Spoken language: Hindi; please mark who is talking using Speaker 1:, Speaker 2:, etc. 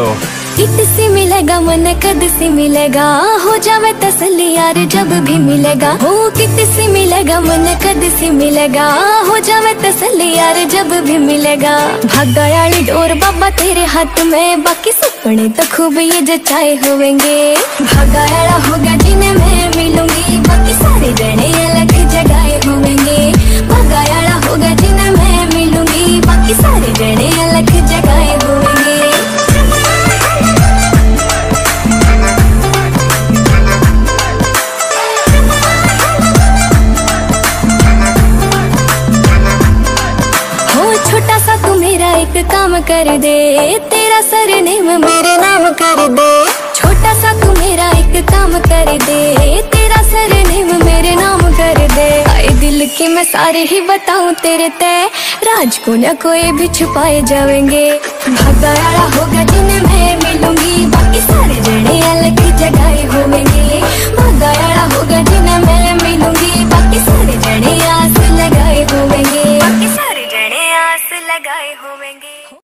Speaker 1: कित सी मिलेगा मन कद सी मिलेगा, हो जावे तसल्ली यार जब भी मिलेगा। हो कित सी मिलेगा मन कद सी मिलेगा, हो जावे तसल्ली यार जब भी मिलेगा। भागा वाली डोर बाबा तेरे हाथ में, बाकी सपने तो खूब ये जचाए होंगे। भागा वाला होगा जिन्हें मैं मिलूंगी, बाकी सारे जने अलग जगाए होंगे। भागा वाला होगा जिन्हें मैं मिलूंगी, बाकी सारे जने अलग जगाए होंगे। छोटा सा तू मेरा एक काम कर दे, तेरा सरनेम मेरे नाम कर दे। छोटा सा तू मेरा एक काम कर दे, तेरा सरनेम मेरे नाम कर दे। आए दिल की मैं सारे ही बताऊं तेरे ते, राज को न कोई भी छुपाए जाएंगे। भागा